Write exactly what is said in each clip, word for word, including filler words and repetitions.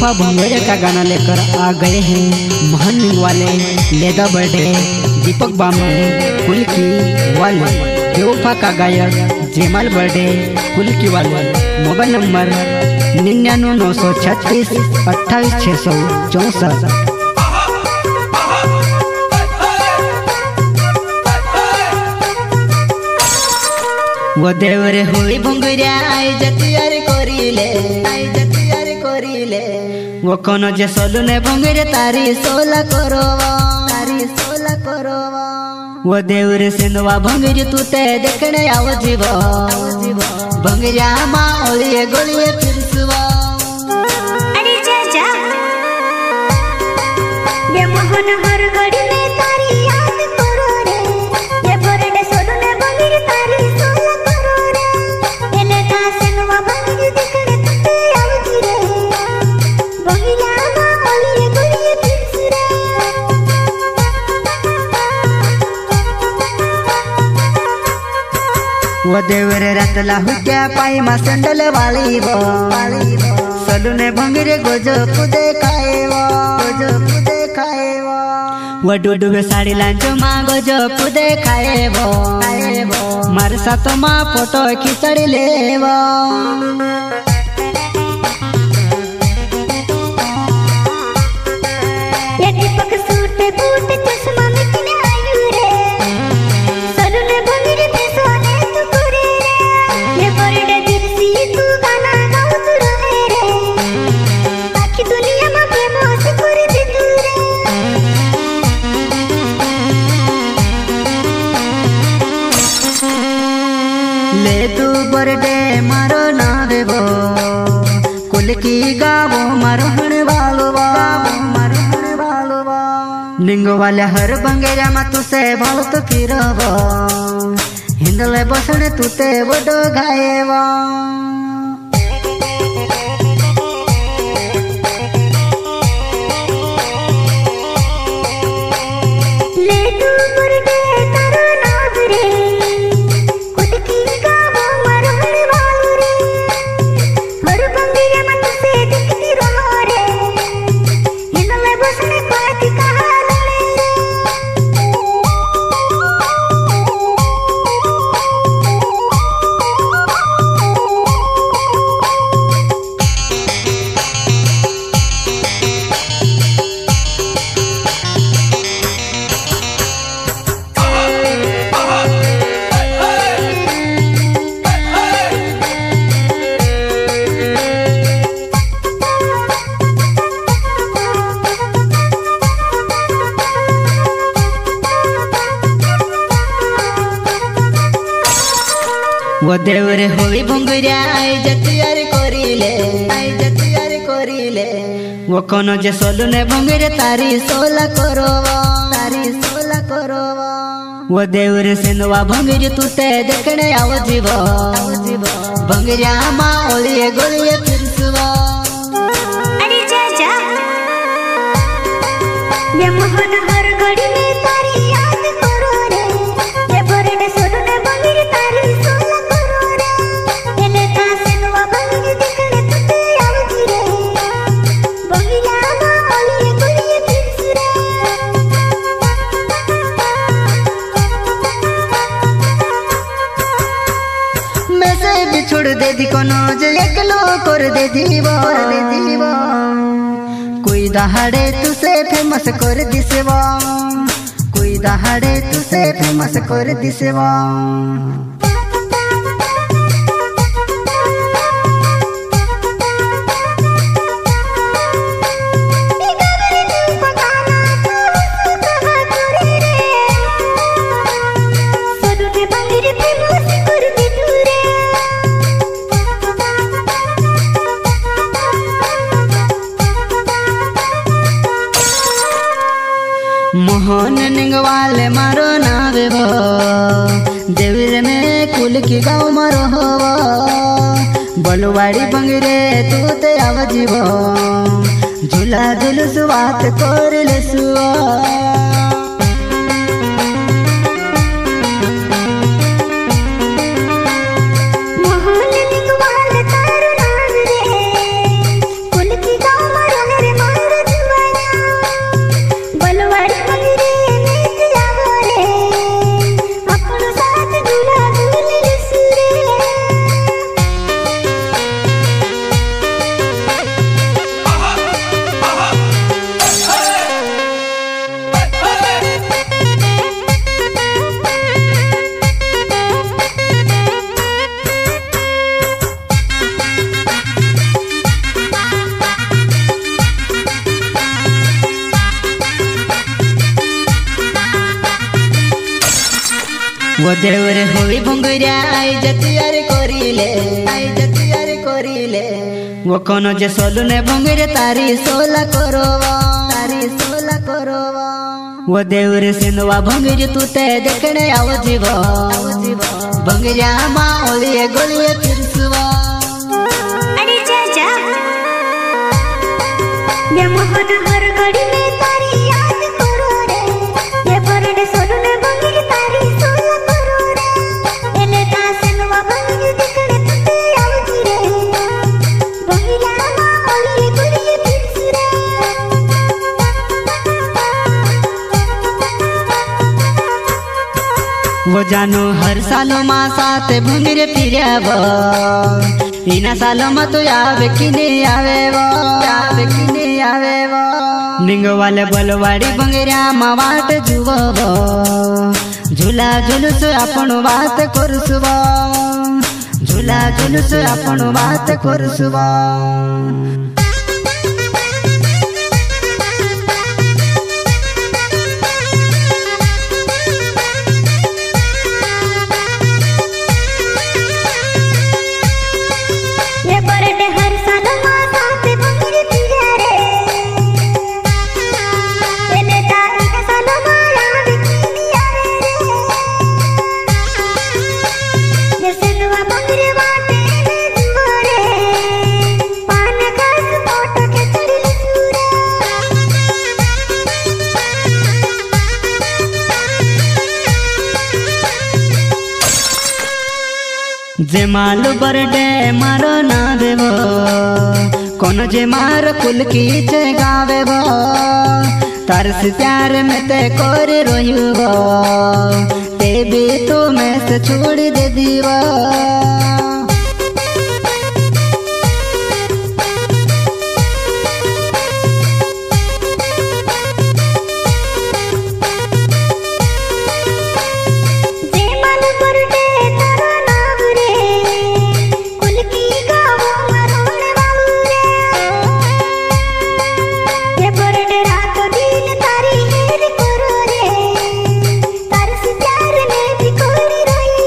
बेवफा भंगड़े का गाना लेकर आ गए हैं महान वाले लेदा बर्थडे दीपक बामने कुल्की वाले। बेवफा का गायक जयमाल बर्थडे कुल्की वाले। मोबाइल नंबर निन्यानवे नौ सौ छत्तीस अट्ठाईस छः सौ चौंसठ। वो देवरे हुई भंगुरिया आई जतियार कोरीले आई जतियार कोरीले। वो कोनो जे सोलुने भंगुरे तारी सोला करोवा तारी सोला करोवा। वो देवरे सिंधवा भंगुरी तू ते देखने आओ जीवो भंगुरिया माँ ओलिए गोलिए फिरसुवा। अरे चाचा ये मोहन हर घड़ी में तारी याद करो रे। ये बर्थडे सोलुने भंगुरी तारी सोला करो रे। एने का सिंधवा भंगुरी देखने तू आओ जीरे भंगुरिया माँ ओलिए गोलिए फिरसुरे। वो देवरे रतला हुक्या पाई मा संडल वाली वो सलूने भंगरे गोजो कुदे खाए वो गोजो कुदे खाए वो। वो डुडुबे साड़ी लांचो माँ गोजो कुदे खाए वो खाए वो। मार सातो माँ फोटो खिचड़ी ले वो। ये दीपक सूट बूट चश्मा में किने आयु रे। सलूने भंगरे पे सोने तू करे रे। ये बर्थडे दिन सी तू गाना गाओ तू रे रे। बाकी दुनिया में प्रेम से करे दे तू रे। ले तू बर्थडे मारो ना देवो कुल्की गावो मारो हण वालो मारो हण वालो। निंगो वाले हर बंगेरा मा तुसे भाव तो फिरवो हिंदले बसने तुते वडो गाएवो। ले तू बर्थडे तारो नाम रे। कुल्की गावो मारो हण वालो रे। हर बंगेरा मा तुसे दिखती रहो रे। हिंदले बसने कोती कहा वो देवरे होई भंगुरिया आई जतियार कोरीले आई जतियार कोरीले। वो कोनो जे सोलुने भंगुरे तारी सोला करोवा तारी सोला करोवा। वो देवरे सिंधवा भंगुरी तू ते देखने आओ जीवो भंगुरिया माँ ओलिए गोलिए फिरसुवा। अरे चाचा ये मोहन हर घड़ी में तारी याद करो रे। ये बर्थडे सोलुने भंगुरी तारी सोला करो रे। एने का सिंधवा भंगुरी देखने तू आओ जीरे भंगुरिया माँ ओलिए गोलिए फिरसुरे। मैं से बिछुड़ दे दी कोनो जे एकलो कर दे दीवो दे दीवो। कोई दहाड़े तुसे फेमस कर दिसेवा कोई दहाड़े तुसे फेमस कर दिसेवा। मोहन निंगवाले मारो नावे वो देवीर में कुल्की गाँव मारो हो बलुवाड़ी बंगरे तू ते आवजीवो झूला झुलुस बात कर ले सुआ। मोहन निंगवाले तारो नाम रे कुल्की गाँव मारो वो देवर होई भंगुरिया आई जतियार करिले आई जतियार करिले वो कोनो जे सोलू ने भंगुरे तारी सोला करवा तारी सोला करवा वो देवर सिंधवा भंगुरी तू ते देखने आओ जीव आओ जीव भंगुरिया मा ओलिए गोलिए फिरसवा अरे जा जा ये मोहन हर घड़ी में तारी याद करो रे ये बरडे सोलू ने भंगुरी तारी सोला करो रे एले ता सिंधवा भंगुरी देखने तू ते आओ जी रे भंगुरिया मा ओलिए गोलिए फिरसरा वो जानो हर सालो मा साथ भंगुरे फिरब इना सालो मा तो आवे कि नहीं आवे वो आवे कि नहीं आवे वो निंग वाले बलवाड़ी भंगुरिया मा वाट जुवब झूला झुलुस अपन बात करसुब झूला झुलुस अपन बात करसुब ये बरडे हर साल मा साथ भंगुरी फिरे रे एले ता इना साल मा याद किनी आवे रे ये सिंधवा भंगुरी वाटे ले जुओ रे पान खास फोटो के चढ़िल सूरे जे माल बरडे मारो ना देवो कोनो जे मार कुल की जे गावेबो तार से प्यार में ते कोरे रोयुबो ते भी तो मैं से छोड़ दे दीवा जे मन बरडे तारा नाम रे कुल की गावो मरोने वालू रे ये बरडे रात दिन तारी हेर करो रे तार से प्यार में भी कोरी रोई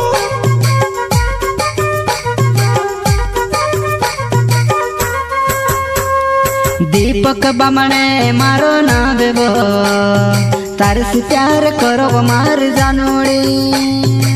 रे दीपक बामणे मारो ना देवो तार से प्यार करो मार जानोड़ी